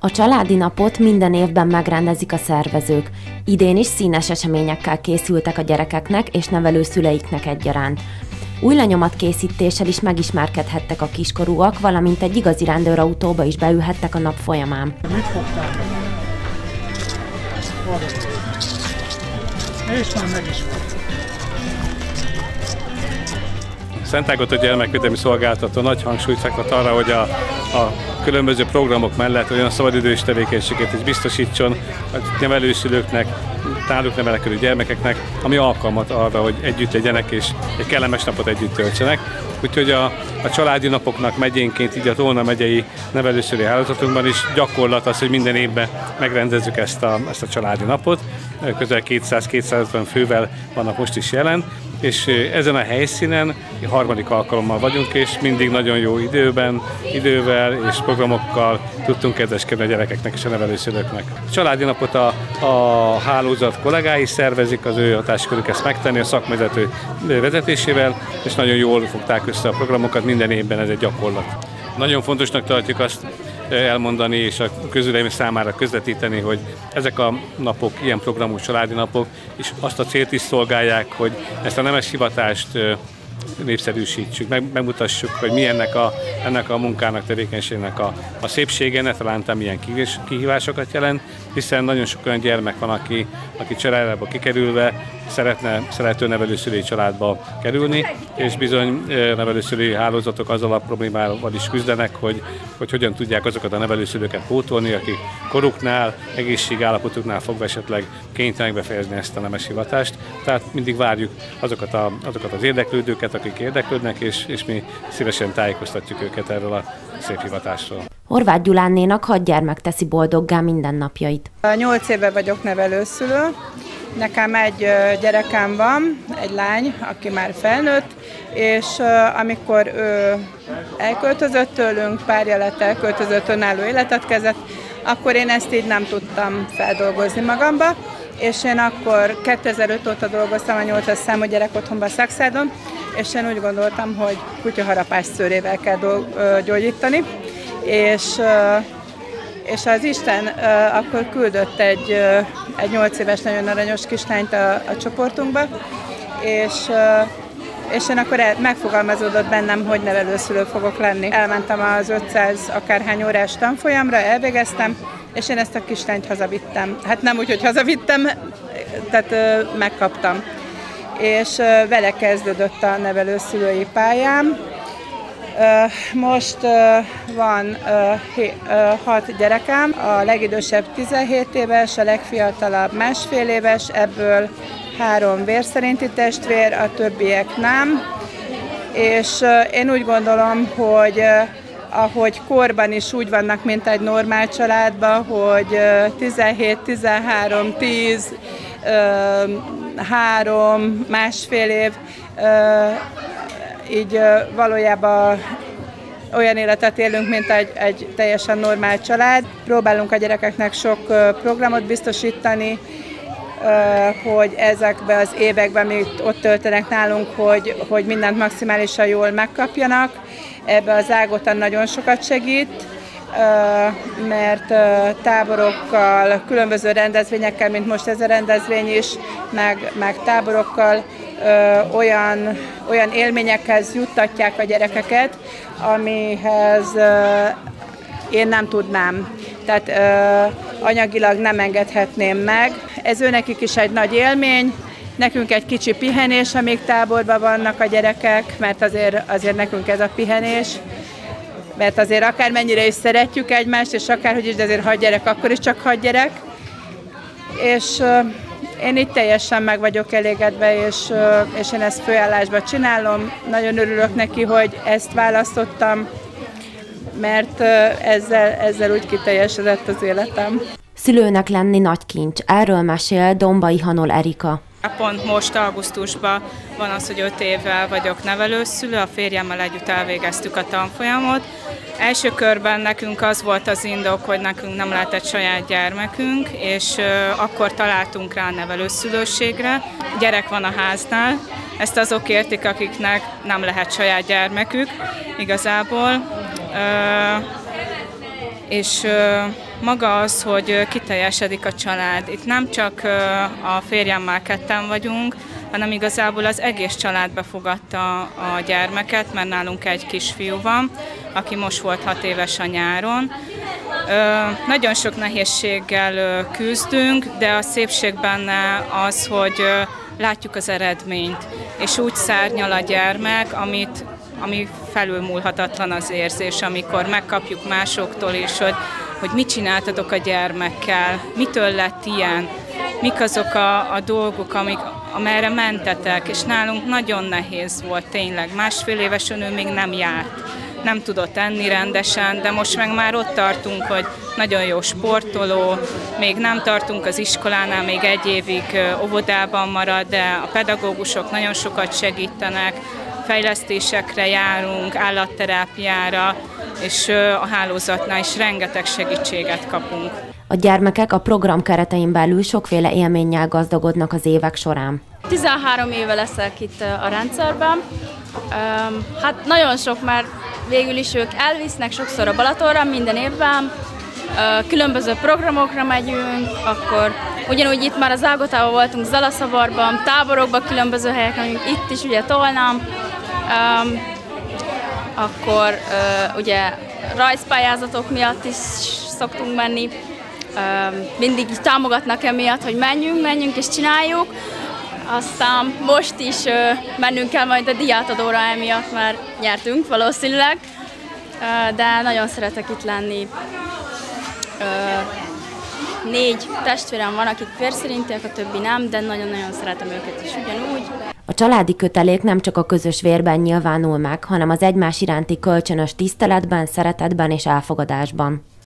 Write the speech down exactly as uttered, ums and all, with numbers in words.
A családi napot minden évben megrendezik a szervezők. Idén is színes eseményekkel készültek a gyerekeknek és nevelőszüleiknek egyaránt. Új lenyomatkészítéssel is megismerkedhettek a kiskorúak, valamint egy igazi rendőrautóba is beülhettek a nap folyamán. Mit fogtál? És már meg is volt. Szentágota Gyermekvédelmi Szolgáltató nagy hangsúlyt fektet arra, hogy a, a különböző programok mellett olyan szabadidős tevékenységet is biztosítson a nevelőszülőknek, náluk nevelkedő gyermekeknek, ami alkalmat arra, hogy együtt legyenek és egy kellemes napot együtt töltsenek. Úgyhogy a, a családi napoknak megyénként, így a Tolna megyei nevelőszülői hálózatunkban is gyakorlat az, hogy minden évben megrendezzük ezt a, ezt a családi napot. Közel kétszáz-kétszázötven fővel vannak most is jelen, és ezen a helyszínen harmadik alkalommal vagyunk, és mindig nagyon jó időben, idővel és programokkal tudtunk kedveskedni a gyerekeknek és a nevelőszülőknek. A családi napot a, a hálózat kollégái szervezik, az ő hatáskörük ezt megtenni a szakvezető vezetésével, és nagyon jól fogták össze a programokat, minden évben ez egy gyakorlat. Nagyon fontosnak tartjuk azt elmondani és a közvélemény számára közvetíteni, hogy ezek a napok, ilyen programú családi napok, és azt a célt is szolgálják, hogy ezt a nemes hivatást népszerűsítsük, meg, megmutassuk, hogy mi ennek a, ennek a munkának, tevékenységnek a, a szépsége, ne talántán milyen kihívásokat jelent, hiszen nagyon sok olyan gyermek van, aki, aki családba kikerülve szeretne szerető nevelőszülői családba kerülni, és bizony nevelőszülői hálózatok azzal a problémával is küzdenek, hogy, hogy hogyan tudják azokat a nevelőszülőket pótolni, akik koruknál, egészségállapotuknál fogva esetleg kénytelenek befejezni ezt a nemes hivatást. Tehát mindig várjuk azokat, a, azokat az érdeklődőket, akik érdeklődnek, és, és mi szívesen tájékoztatjuk őket erről a szép hivatásról. Horváth Gyulánnénak hat gyermek teszi boldoggá mindennapjait. Nyolc éve vagyok nevelőszülő. Nekem egy gyerekem van, egy lány, aki már felnőtt, és amikor ő elköltözött tőlünk, párja lett, elköltözött, önálló életet kezdett, akkor én ezt így nem tudtam feldolgozni magamba, és én akkor kétezer-öt óta dolgoztam a nyolcas számú gyerekotthonban Szakszádon, és én úgy gondoltam, hogy kutyaharapás szőrével kell gyógyítani, és És az Isten uh, akkor küldött egy, uh, egy nyolc éves, nagyon aranyos kislányt a, a csoportunkba, és, uh, és én akkor el, megfogalmazódott bennem, hogy nevelőszülő fogok lenni. Elmentem az ötszáz akárhány órás tanfolyamra, elvégeztem, és én ezt a kislányt hazavittem. Hát nem úgy, hogy hazavittem, tehát uh, megkaptam. És uh, vele kezdődött a nevelőszülői pályám. Most van hat gyerekem, a legidősebb tizenhét éves, a legfiatalabb másfél éves, ebből három vérszerinti testvér, a többiek nem. És én úgy gondolom, hogy ahogy korban is úgy vannak, mint egy normál családban, hogy tizenhét, tizenhárom, tíz, három, másfél év, így valójában olyan életet élünk, mint egy, egy teljesen normál család. Próbálunk a gyerekeknek sok programot biztosítani, hogy ezekben az években, amit ott töltenek nálunk, hogy, hogy mindent maximálisan jól megkapjanak. Ebbe az Ágota nagyon sokat segít, mert táborokkal, különböző rendezvényekkel, mint most ez a rendezvény is, meg, meg táborokkal Ö, olyan, olyan élményekhez juttatják a gyerekeket, amihez ö, én nem tudnám. Tehát ö, anyagilag nem engedhetném meg. Ez őnekik is egy nagy élmény, nekünk egy kicsi pihenés, amíg táborban vannak a gyerekek, mert azért, azért nekünk ez a pihenés. Mert azért akármennyire is szeretjük egymást, és akárhogy is, de azért hat gyerek, akkor is csak hat gyerek. És ö, én itt teljesen meg vagyok elégedve, és, és én ezt főállásban csinálom. Nagyon örülök neki, hogy ezt választottam, mert ezzel, ezzel úgy kiteljesedett az életem. Szülőnek lenni nagy kincs. Erről mesél Dombai Hanol Erika. Pont most augusztusban van az, hogy öt évvel vagyok nevelőszülő, a férjemmel együtt elvégeztük a tanfolyamot. Első körben nekünk az volt az indok, hogy nekünk nem lehetett saját gyermekünk, és akkor találtunk rá nevelőszülőségre. Gyerek van a háznál, ezt azok értik, akiknek nem lehet saját gyermekük igazából. és maga az, hogy kiteljesedik a család. Itt nem csak a férjemmel ketten vagyunk, hanem igazából az egész család befogadta a gyermeket, mert nálunk egy kisfiú van, aki most volt hat éves a nyáron. Nagyon sok nehézséggel küzdünk, de a szépség benne az, hogy látjuk az eredményt, és úgy szárnyal a gyermek, amit, ami felülmúlhatatlan az érzés, amikor megkapjuk másoktól is, hogy, hogy mit csináltatok a gyermekkel, mitől lett ilyen, mik azok a, a dolgok, amik, amerre mentetek, és nálunk nagyon nehéz volt tényleg. Másfél évesen ő még nem járt, nem tudott enni rendesen, de most meg már ott tartunk, hogy nagyon jó sportoló, még nem tartunk az iskolánál, még egy évig óvodában marad, de a pedagógusok nagyon sokat segítenek, fejlesztésekre járunk, állatterápiára, és a hálózatnál is rengeteg segítséget kapunk. A gyermekek a program keretein belül sokféle élménnyel gazdagodnak az évek során. tizenhárom éve leszek itt a rendszerben. Hát nagyon sok, mert végül is ők elvisznek sokszor a Balatonra minden évben. Különböző programokra megyünk, akkor ugyanúgy itt már az Ágotában voltunk, Zalaszavarban, táborokban, különböző helyeken, itt is ugye Tolnán. Akkor ugye rajzpályázatok miatt is szoktunk menni. Mindig támogatnak emiatt, hogy menjünk, menjünk és csináljuk. Aztán most is mennünk kell majd a díjátadóra emiatt, mert nyertünk valószínűleg, de nagyon szeretek itt lenni. Négy testvérem van, akik vérszerintiek, a többi nem, de nagyon-nagyon szeretem őket is ugyanúgy. A családi kötelék nem csak a közös vérben nyilvánul meg, hanem az egymás iránti kölcsönös tiszteletben, szeretetben és elfogadásban.